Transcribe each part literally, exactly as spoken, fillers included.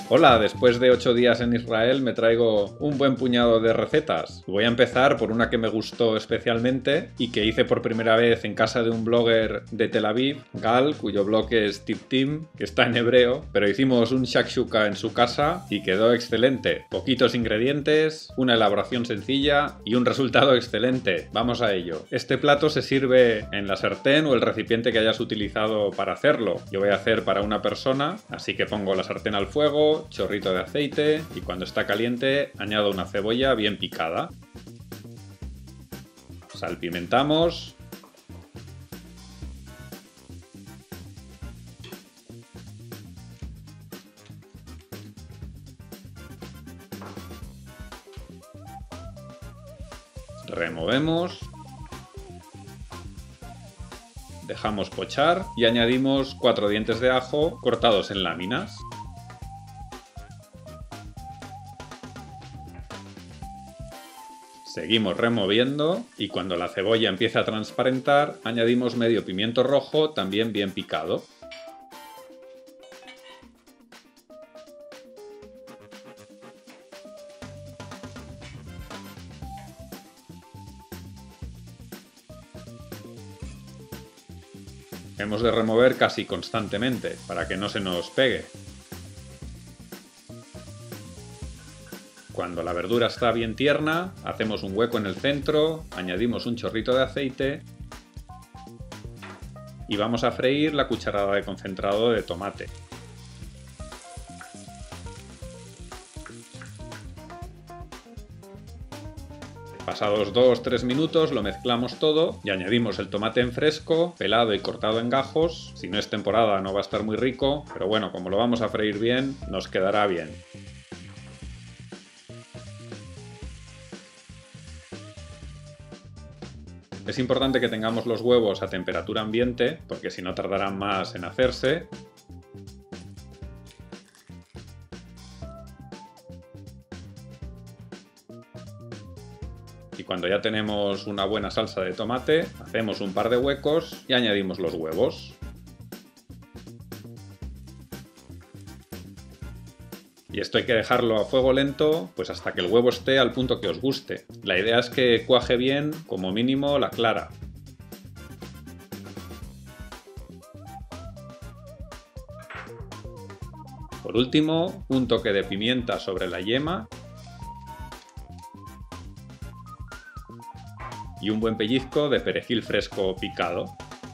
Hola, después de ocho días en Israel me traigo un buen puñado de recetas. Voy a empezar por una que me gustó especialmente y que hice por primera vez en casa de un blogger de Tel Aviv, Gal, cuyo blog es Tiptim, que está en hebreo, pero hicimos un shakshuka en su casa y quedó excelente. Poquitos ingredientes, una elaboración sencilla y un resultado excelente. Vamos a ello. Este plato se sirve en la sartén o el recipiente que hayas utilizado para hacerlo. Yo voy a hacer para una persona, así que pongo la sartén al fuego, chorrito de aceite y cuando está caliente añado una cebolla bien picada. Salpimentamos. Removemos. Dejamos pochar y añadimos cuatro dientes de ajo cortados en láminas. Seguimos removiendo y cuando la cebolla empieza a transparentar, añadimos medio pimiento rojo también bien picado. Hemos de remover casi constantemente para que no se nos pegue. Cuando la verdura está bien tierna, hacemos un hueco en el centro, añadimos un chorrito de aceite y vamos a freír la cucharada de concentrado de tomate. Pasados dos a tres minutos lo mezclamos todo y añadimos el tomate en fresco, pelado y cortado en gajos. Si no es temporada no va a estar muy rico, pero bueno, como lo vamos a freír bien, nos quedará bien. Es importante que tengamos los huevos a temperatura ambiente, porque si no tardarán más en hacerse. Y cuando ya tenemos una buena salsa de tomate, hacemos un par de huecos y añadimos los huevos. Y esto hay que dejarlo a fuego lento, pues hasta que el huevo esté al punto que os guste. La idea es que cuaje bien, como mínimo, la clara. Por último, un toque de pimienta sobre la yema. Y un buen pellizco de perejil fresco picado.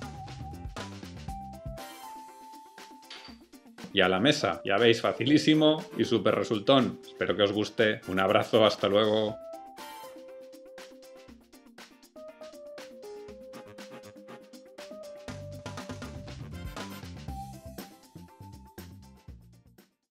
Y a la mesa, ya veis, facilísimo y súper resultón. Espero que os guste. Un abrazo, hasta luego.